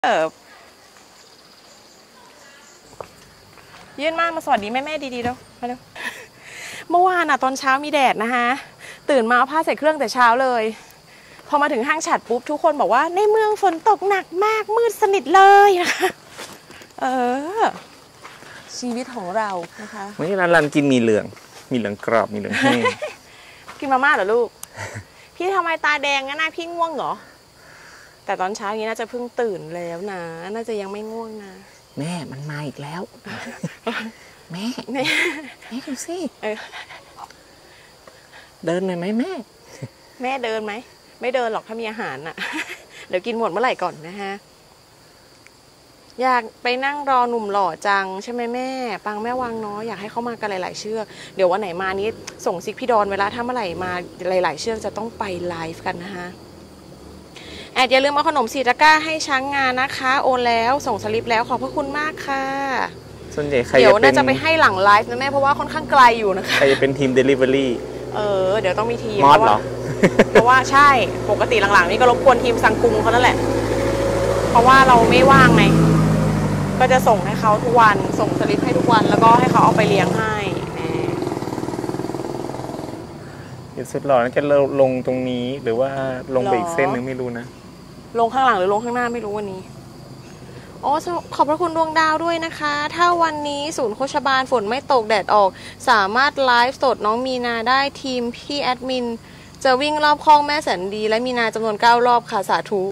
ยื่นมาสวัสดีแม่ดีๆแล้วมาเร็วเมื่อวานตอนเช้ามีแดดนะคะตื่นมาเอาผ้าใส่เครื่องแต่เช้าเลยพอมาถึงห้างฉัดปุ๊บทุกคนบอกว่าในเมืองฝนตกหนักมากมืดสนิทเลยนะคะชีวิตของเรานะคะวันนี้รันกินมีเหลืองกรอบมีเหลืองแห้งกินมาม่าเหรอลูกพี่ทำไมตาแดงงั้นพี่ง่วงเหรอแต่ตอนเช้านี้น่าจะเพิ่งตื่นแล้วนะน่าจะยังไม่ง่วงนะแม่มันมาอีกแล้วแม่ดูสิเดินหน่อยไหมแม่เดินไหมไม่เดินหรอกถ้ามีอาหารน่ะเดี๋ยวกินหมดเมื่อไหร่ก่อนนะฮะอยากไปนั่งรอหนุ่มหล่อจังใช่ไหมแม่ปังแม่วังเนาะอยากให้เขามากันหลายๆเชือกเดี๋ยววันไหนมานี้ส่งซิกพี่ดอนเวลาถ้าเมื่อไหร่มาหลายๆเชือกจะต้องไปไลฟ์กันนะฮะอย่าลืมเอาขนม4 ตะกร้าให้ช้างงานนะคะโอนแล้วส่งสลิปแล้วขอบพระคุณมากค่ะส่วนใหญ่ใครเดี๋ยวน่าจะไปให้หลังไลฟ์นะแม่เพราะว่าค่อนข้างไกลอยู่นะคะใครจะเป็นทีม Delivery เดี๋ยวต้องมีทีมมอสเหรอเพราะว่าใช่ปกติหลังๆนี่ก็รบกวนทีมซังกุงเขานั่นแหละเพราะว่าเราไม่ว่างไงก็จะส่งให้เขาทุกวันส่งสลิปให้ทุกวันแล้วก็ให้เขาเอาไปเลี้ยงให้เดี๋ยวสุดหล่อน่าจะลงตรงนี้หรือว่าลงไปอีกเส้นนึงไม่รู้นะลงข้างหลังหรือลงข้างหน้าไม่รู้วันนี้ขอบพระคุณดวงดาวด้วยนะคะถ้าวันนี้ศูนย์โคชบาลฝนไม่ตกแดดออกสามารถไลฟ์สดน้องมีนาได้ทีมพี่แอดมินจะวิ่งรอบคลองแม่แสนดีและมีนาจำนวน9 รอบค่ะสาธุ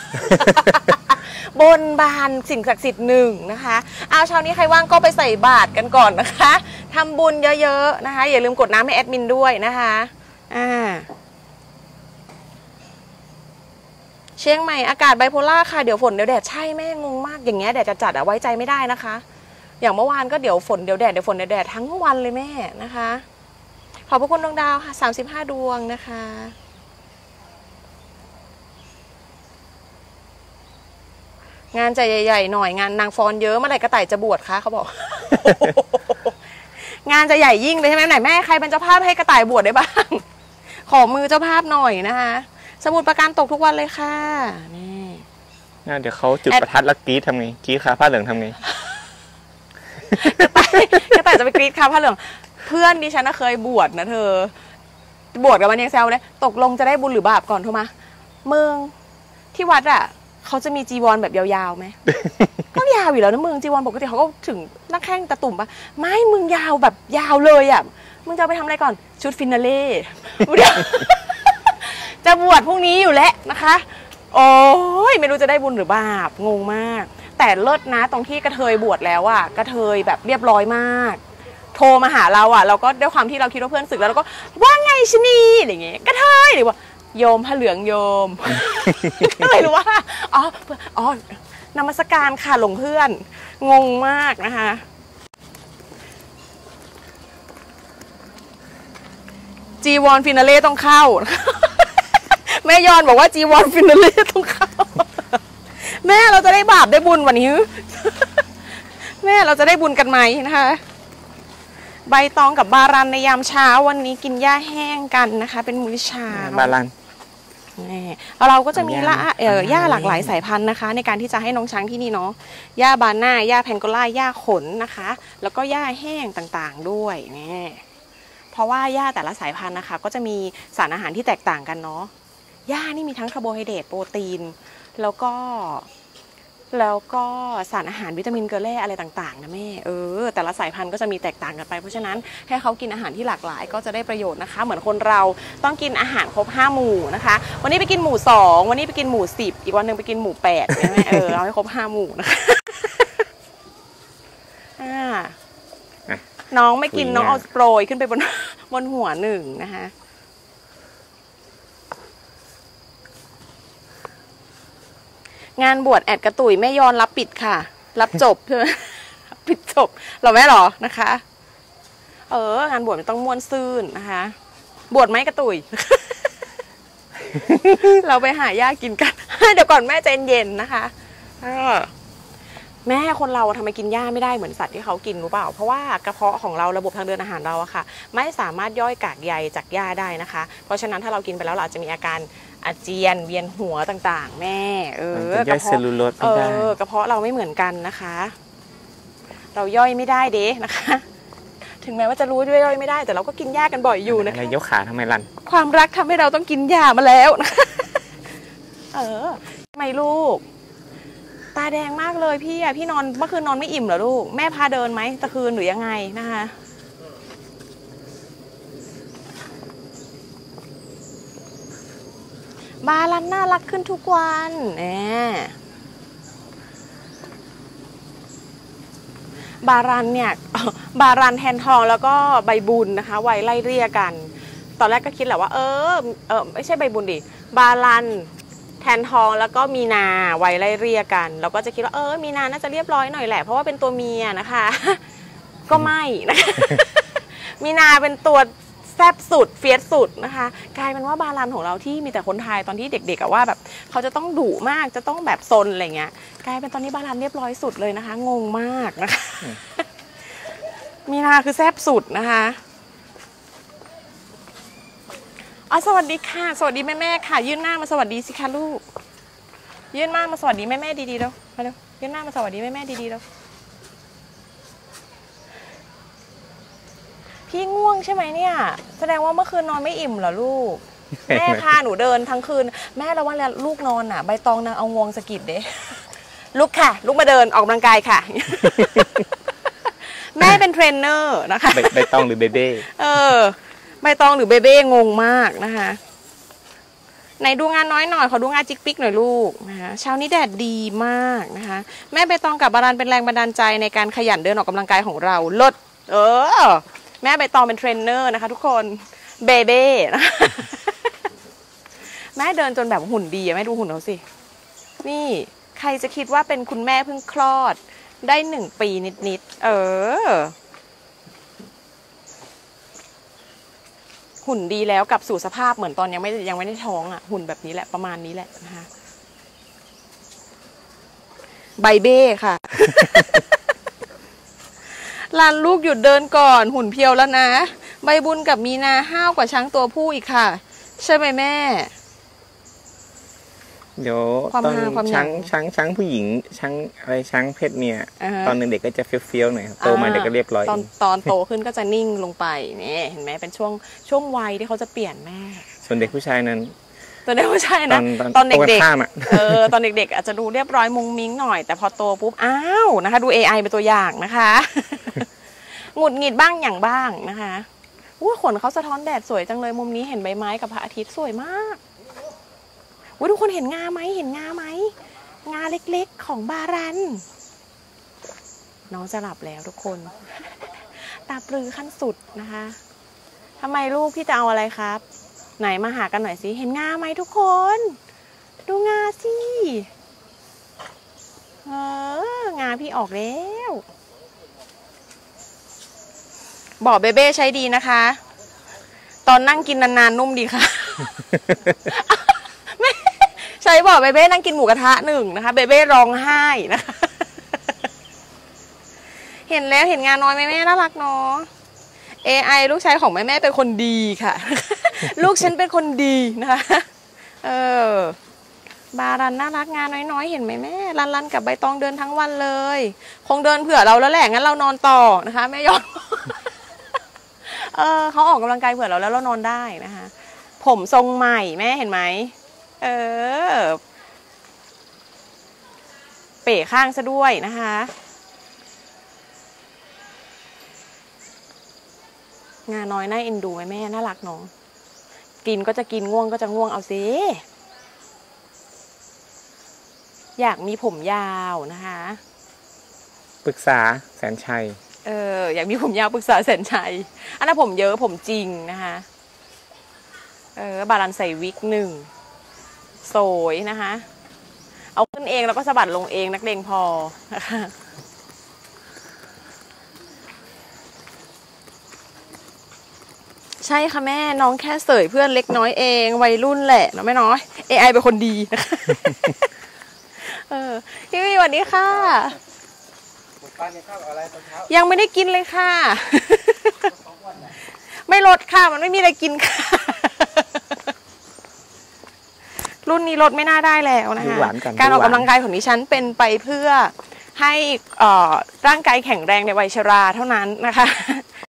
บนบานสิ่งศักดิ์สิทธิ์1นะคะเช้านี้ใครว่างก็ไปใส่บาตรกันก่อนนะคะทำบุญเยอะๆนะคะอย่าลืมกดน้ำให้แอดมินด้วยนะคะเชียงใหม่อากาศไบโพล่าค่ะเดี๋ยวฝนเดี๋ยวแดดใช่แม่งงมากอย่างเงี้ยแดดจัดไว้ใจไม่ได้นะคะอย่างเมื่อวานก็เดี๋ยวฝนเดี๋ยวแดดเดี๋ยวฝนเดี๋ยวแดดทั้งวันเลยแม่นะคะขอบพระคุณดวงดาวค่ะ35 ดวงนะคะงานใจใหญ่ๆหน่อยงานนางฟ้อนเยอะเมื่อไหร่กระต่ายจะบวชคะเขาบอก งานจะใหญ่ยิ่งเลยใช่ไหมไหนแม่ใครเป็นเจ้าภาพให้กระต่ายบวชได้บ้างขอมือเจ้าภาพหน่อยนะคะสมุดประกันตกทุกวันเลยค่ะนี่เดี๋ยวเขาจุดประทัดแล้วกรี๊ดทำไงกรี๊ดคาผ้าเหลืองทำไงกระต่ายจะไปกรี๊ดคาผ้าเหลืองเพื่อนดิฉันเคยบวชนะเธอบวชกับมันยังแซวเลยตกลงจะได้บุญหรือบาปก่อนโทรมาเมืองที่วัดเขาจะมีจีวรแบบยาวๆไหมก็ยาวอยู่แล้วนะมึงจีวรปกติเขาก็ถึงนักแข้งตะตุ่มปะไม่มึงยาวแบบยาวเลยมึงจะไปทำอะไรก่อนชุดฟินาเล่เดี๋ยวจะบวชพรุ่งนี้อยู่แล้วนะคะโอ้ยไม่รู้จะได้บุญหรือบาปงงมากแต่เลิศนะตรงที่กระเทยบวชแล้วกระเทยแบบเรียบร้อยมากโทรมาหาเราเราก็ด้วยความที่เราคิดว่าเพื่อนศึกแล้วเราก็ว่าไงชนีอะไรอย่างเงี้ยกระเทยหรือว่าโยมผ้าเหลืองโยมก็เลยรู้ว่าอ๋อนมัสการค่ะหลวงเพื่อนงงมากนะคะจีวรฟินาเล่ต้องเข้าแม่ยอนบอกว่าจีวรฟินาเล่ต้องเข้าแม่เราจะได้บาปได้บุญวันนี้แม่เราจะได้บุญกันไหมนะคะใบตองกับบารันในยามเช้าวันนี้กินหญ้าแห้งกันนะคะเป็นมื้อเช้าบารันเราก็จะมีหญ้าหลากหลายสายพันธุ์นะคะในการที่จะให้น้องช้างที่นี่เนาะหญ้าบาน่าหญ้าแพนโกล่าหญ้าขนนะคะแล้วก็หญ้าแห้งต่างๆด้วยนี่เพราะว่าหญ้าแต่ละสายพันธุ์นะคะก็จะมีสารอาหารที่แตกต่างกันเนาะหญ้านี่มีทั้งคาร์โบไฮเดรตโปรตีนแล้วก็สารอาหารวิตามินเกลือแร่อะไรต่างๆนะแม่แต่ละสายพันธุ์ก็จะมีแตกต่างกันไปเพราะฉะนั้นให้เขากินอาหารที่หลากหลายก็จะได้ประโยชน์นะคะเหมือนคนเราต้องกินอาหารครบ5 หมู่นะคะวันนี้ไปกินหมู่2วันนี้ไปกินหมู่10อีกวันหนึ่งไปกินหมู่8ใช่ไหมเราให้ครบ5 หมู่นะคะน้องไม่กินน้องเอาโปรยขึ้นไปบนหัว1นะคะงานบวชแอดกระตุยแม่ยอนรับปิดค่ะรับจบใช่ไหมปิดจบเราแม่หรอนะคะงานบวชมันต้องม่วนซื่นนะคะบวชไหมกระตุย เราไปหาย่ากินกัน เดี๋ยวก่อนแม่ใจเย็นนะคะแม่คนเราทำไมกินหญ้าไม่ได้เหมือนสัตว์ที่เขากินรู้เปล่าเพราะว่ากระเพาะของเราระบบทางเดินอาหารเราค่ะไม่สามารถย่อยกากใยจากหญ้าได้นะคะเพราะฉะนั้นถ้าเรากินไปแล้วเราจะมีอาการอาเจียนเวียนหัวต่างๆแม่มันจะย่อยเซลลูโลสไม่ได้กระเพาะเราไม่เหมือนกันนะคะ เราย่อยไม่ได้เด้นะคะ ถึงแม้ว่าจะรู้ว่าย่อยไม่ได้แต่เราก็กินยากันบ่อยอยู่นะคะอะไรยกขาทำไมลันความรักทำให้เราต้องกินยามาแล้วนะคะทำไมลูกตาแดงมากเลยพี่นอนเมื่อคืนนอนไม่อิ่มเหรอลูกแม่พาเดินไหมตะคืนหรือยังไงนะคะบารันน่ารักขึ้นทุกวันบารันเนี่ยบารันแทนทองแล้วก็ใบบุญนะคะไว้ไล่เรียกันตอนแรกก็คิดแหละว่าไม่ใช่ใบบุญดิบารันแทนทองแล้วก็มีนาไว้ไล่เรียกันเราก็จะคิดว่ามีนาน่าจะเรียบร้อยหน่อยแหละเพราะว่าเป็นตัวเมียนะคะก็ไม่นะคะมีนาเป็นตัวแซ่บสุดเฟียสสุดนะคะกลายเป็นว่าบารันของเราที่มีแต่คนไทยตอนที่เด็กๆว่าแบบเขาจะต้องดุมากจะต้องแบบซนอะไรเงี้ยกลายเป็นตอนนี้บารันเรียบร้อยสุดเลยนะคะงงมากนะคะมีนาคือแซ่บสุดนะคะสวัสดีค่ะสวัสดีแม่ๆค่ะยื่นหน้ามาสวัสดีสิคะลูกยื่นหน้ามาสวัสดีแม่ๆดีๆแล้วมาเร็วยื่นหน้ามาสวัสดีแม่ๆดีๆแล้วพี่ง่วงใช่ไหมเนี่ยแสดงว่าเมื่อคืนนอนไม่อิ่มเหรอลูกแม่พาหนูเดินทั้งคืนแม่ระวังแล้วลูกนอนใบตองนางเอางวงสะกิดเด้ลุกค่ะลุกมาเดินออกกำลังกายค่ะแม่เป็นเทรนเนอร์นะคะใบตองหรือเบเบ้ใบตองหรือเบเบ้งงมากนะคะไหนดูงานน้อยหน่อยขอดูงานจิกปิกหน่อยลูกนะคะเช้านี้แดดดีมากนะคะแม่ใบตองกับบารันเป็นแรงบันดาลใจในการขยันเดินออกกำลังกายของเราลดแม่ใบตองเป็นเทรนเนอร์นะคะทุกคนเบเบ้นะแม่เดินจนแบบหุ่นดีแม่ดูหุ่นเขาสินี่ใครจะคิดว่าเป็นคุณแม่เพิ่งคลอดได้1 ปีนิดหุ่นดีแล้วกลับสู่สภาพเหมือนตอนยังไม่ได้ท้องหุ่นแบบนี้แหละประมาณนี้แหละนะคะใบเบ้ค่ะลานลูกหยุดเดินก่อนหุ่นเพียวแล้วนะใบบุญกับมีนาห้าวกว่าช้างตัวผู้อีกค่ะใช่ไหมแม่เดี๋ยวตอนช้างผู้หญิงช้างเพศเมียตอนเด็กๆก็จะเฟี้ยวๆหน่อยโตมาเด็กก็เรียบร้อยตอนโตขึ้นก็จะนิ่งลงไปนี่เห็นไหมเป็นช่วงวัยที่เขาจะเปลี่ยนแม่ส่วนเด็กผู้ชายนั้นตอนเด็กผู้ชายนะตอนเด็กๆตอนเด็กๆอาจจะดูเรียบร้อยมุ้งมิ้งหน่อยแต่พอโตปุ๊บอ้าวนะคะดู AI เป็นตัวอย่างนะคะหงุดหงิดบ้างอย่างบ้างนะคะขนเขาสะท้อนแดดสวยจังเลยมุมนี้เห็นใบไม้กับพระอาทิตย์สวยมากทุกคนเห็นงาไหมงาเล็กๆของบารันน้องจะหลับแล้วทุกคนตาปลือขั้นสุดนะคะทำไมลูกพี่จะเอาอะไรครับไหนมาหากันหน่อยสิเห็นงาไหมทุกคนดูงาสิงาพี่ออกแล้วบอกเบเบ้ใช้ดีนะคะตอนนั่งกินนานๆนุ่มดีค่ะใช่บอกเบเบ้นั่งกินหมูกระทะ1นะคะเบเบ้ร้องไห้นะคะเห็นแล้วเห็นงานน้อยแม่น่ารักเนาะ AI ลูกชายของแม่เป็นคนดีค่ะลูกฉันเป็นคนดีนะคะบารันน่ารักงานน้อยๆเห็นไหมแม่รันกับใบตองเดินทั้งวันเลยคงเดินเผื่อเราแล้วแหละงั้นเรานอนต่อนะคะแม่ยอดเขาออกกำลังกายเผื่อเราแล้วเรานอนได้นะคะผมทรงใหม่แม่เห็นไหมเป๋ข้างซะด้วยนะคะงาน้อยน่าเอ็นดูไหมแม่น่ารักน้องกินก็จะกินง่วงก็จะง่วงเอาสิอยากมีผมยาวนะคะปรึกษาแสนชัยอยากมีผมยาวปรึกษาแสนชัยอันนั้นผมเยอะผมจริงนะคะบารันใส่วิก1สวยนะคะเอาขึ้นเองแล้วก็สะบัดลงเองนักเลงพอนะคะใช่ค่ะแม่น้องแค่เสยเพื่อนเล็กน้อยเองวัยรุ่นแหละเนาะแม่น้อย AI เป็นคนดีนะคะพี่วีสวัสดีค่ะยังไม่ได้กินเลยค่ะไม่ลดค่ะมันไม่มีอะไรกินค่ะรุ่นนี้ลดไม่น่าได้แล้วนะคะ การออกกำลังกายของดิฉันเป็นไปเพื่อให้ร่างกายแข็งแรงในวัยชราเท่านั้นนะคะ